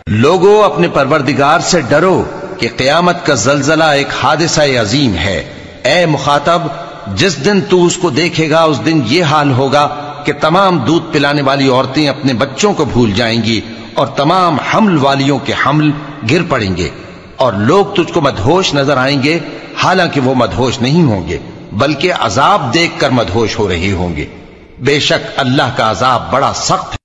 लोगों, अपने परवरदिगार से डरो कि क़यामत का जल्जला एक हादिसा अजीम है। ए मुखातब, जिस दिन तू उसको देखेगा उस दिन ये हाल होगा कि तमाम दूध पिलाने वाली औरतें अपने बच्चों को भूल जाएंगी और तमाम हमल वालियों के हमल गिर पड़ेंगे और लोग तुझको मदहोश नजर आएंगे, हालांकि वो मदहोश नहीं होंगे बल्कि अजाब देखकर मदहोश हो रहे होंगे। बेशक अल्लाह का अजाब बड़ा सख्त है।